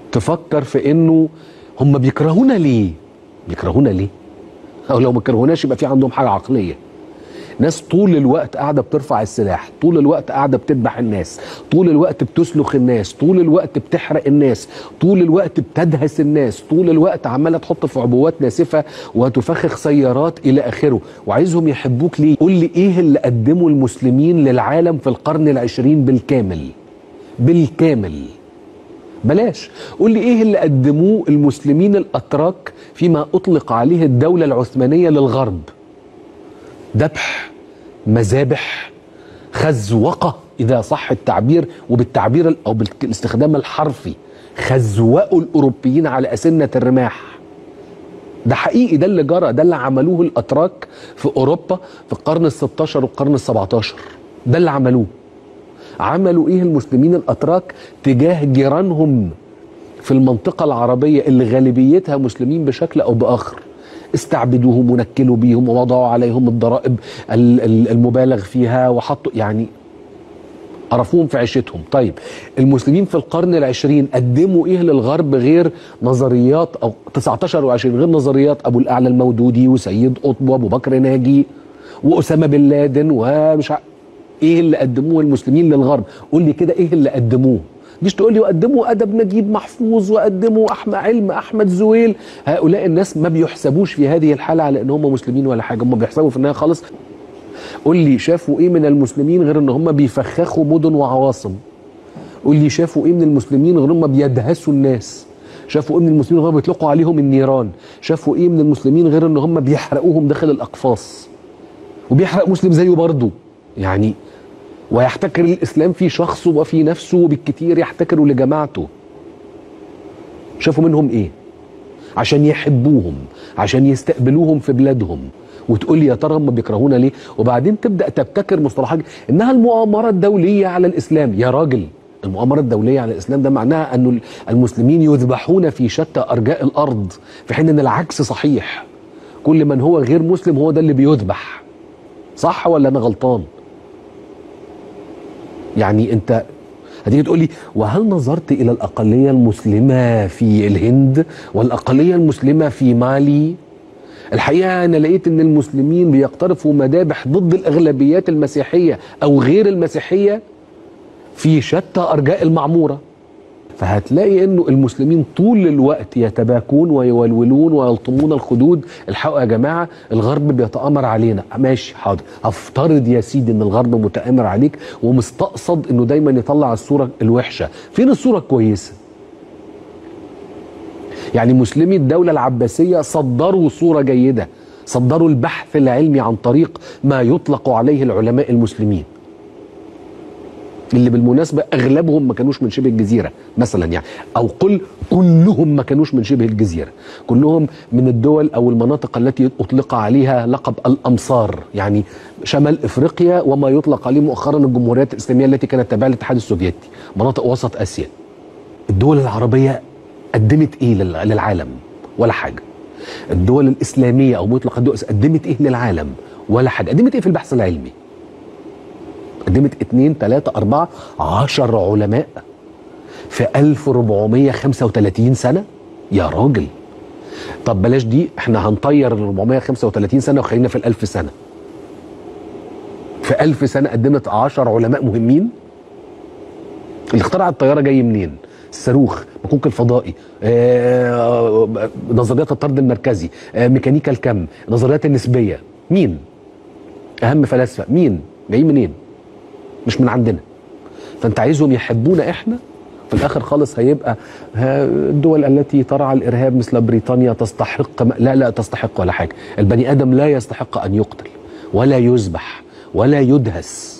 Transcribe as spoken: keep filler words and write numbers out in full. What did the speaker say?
تفكر في انه هم بيكرهونا ليه؟ بيكرهونا ليه؟ او لو ما كرهوناش يبقى في عندهم حاجه عقليه. ناس طول الوقت قاعده بترفع السلاح، طول الوقت قاعده بتذبح الناس، طول الوقت بتسلخ الناس، طول الوقت بتحرق الناس، طول الوقت بتدهس الناس، طول الوقت عماله تحط في عبوات ناسفه وتفخخ سيارات الى اخره، وعايزهم يحبوك ليه؟ قول لي ايه اللي قدمه المسلمين للعالم في القرن العشرين بالكامل؟ بالكامل. بلاش قول لي ايه اللي قدموه المسلمين الاتراك فيما اطلق عليه الدوله العثمانيه للغرب؟ ذبح، مذابح، خزوقه اذا صح التعبير، وبالتعبير او بالاستخدام الحرفي خزوقوا الاوروبيين على اسنه الرماح. ده حقيقي، ده اللي جرى، ده اللي عملوه الاتراك في اوروبا في القرن الستاشر والقرن السبعتاشر. ده اللي عملوه. عملوا ايه المسلمين الاتراك تجاه جيرانهم في المنطقه العربيه اللي غالبيتها مسلمين بشكل او باخر؟ استعبدوهم ونكلوا بيهم ووضعوا عليهم الضرائب المبالغ فيها وحطوا، يعني عرفوهم في عيشتهم. طيب المسلمين في القرن العشرين قدموا ايه للغرب غير نظريات، او تسعتاشر وعشرين، غير نظريات ابو الاعلى المودودي وسيد قطب وابو بكر ناجي واسامه بن لادن ومش عارف ايه اللي قدموه المسلمين للغرب؟ قول لي كده ايه اللي قدموه. مش تقول لي وقدموا ادب نجيب محفوظ وقدموا احمد علم احمد زويل. هؤلاء الناس ما بيحسبوش في هذه الحاله على ان هم مسلمين ولا حاجه، هم بيحسبوا في النهايه خالص. قول لي شافوا ايه من المسلمين غير ان هم بيفخخوا مدن وعواصم؟ قول لي شافوا ايه من المسلمين غير هم بيدهسوا الناس؟ شافوا ايه من المسلمين غير بيطلقوا عليهم النيران؟ شافوا ايه من المسلمين غير ان هم بيحرقوهم داخل الاقفاص؟ وبيحرق مسلم زيه برضه يعني، ويحتكر الإسلام في شخصه وفي نفسه، وبالكتير يحتكر لجماعته. شافوا منهم إيه؟ عشان يحبوهم، عشان يستقبلوهم في بلادهم، وتقول لي يا ترى هم بيكرهونا ليه؟ وبعدين تبدأ تبتكر مصطلحات إنها المؤامرة الدولية على الإسلام. يا راجل، المؤامرة الدولية على الإسلام ده معناها أن المسلمين يذبحون في شتى أرجاء الأرض، في حين أن العكس صحيح. كل من هو غير مسلم هو ده اللي بيذبح. صح ولا أنا غلطان؟ يعني انت هتيجي تقول لي وهل نظرت الى الاقليه المسلمه في الهند والاقليه المسلمه في مالي؟ الحقيقه انا لقيت ان المسلمين بيقترفوا مذابح ضد الاغلبيات المسيحيه او غير المسيحيه في شتى ارجاء المعموره. فهتلاقي انه المسلمين طول الوقت يتباكون ويولولون ويلطمون الخدود. الحقوا يا جماعه، الغرب بيتآمر علينا. ماشي حاضر، افترض يا سيدي ان الغرب متآمر عليك ومستقصد انه دايما يطلع الصوره الوحشه. فين الصوره الكويسه؟ يعني مسلمي الدوله العباسيه صدروا صوره جيده، صدروا البحث العلمي عن طريق ما يطلق عليه العلماء المسلمين، اللي بالمناسبة أغلبهم ما كانوش من شبه الجزيرة مثلا، يعني أو قل كلهم ما كانوش من شبه الجزيرة، كلهم من الدول أو المناطق التي أطلق عليها لقب الأمصار، يعني شمال إفريقيا وما يطلق عليه مؤخرا الجمهوريات الإسلامية التي كانت تابعة للاتحاد السوفيتي، مناطق وسط آسيا. الدول العربية قدمت إيه للعالم؟ ولا حاجة. الدول الإسلامية أو مطلق الدول قدمت إيه للعالم؟ ولا حاجة. قدمت إيه في البحث العلمي؟ قدمت اتنين تلاتة أربعة عشر علماء في ألف وأربعمية وخمسة وتلاتين سنة. يا راجل، طب بلاش دي، احنا هنطير ال أربعمية وخمسة وتلاتين سنة وخلينا في الألف سنة. في ألف سنة قدمت عشر علماء مهمين. اللي اخترع الطيارة جاي منين؟ الصاروخ، مكوك الفضائي، آه، نظريات الطرد المركزي، آه، ميكانيكا الكم، نظريات النسبية. مين؟ أهم فلاسفة مين؟ جايين منين؟ مش من عندنا. فانت عايزهم يحبونا احنا، في الاخر خالص هيبقى الدول التي ترعى الارهاب مثل بريطانيا تستحق. لا لا تستحق ولا حاجه. البني ادم لا يستحق ان يقتل ولا يذبح ولا يدهس.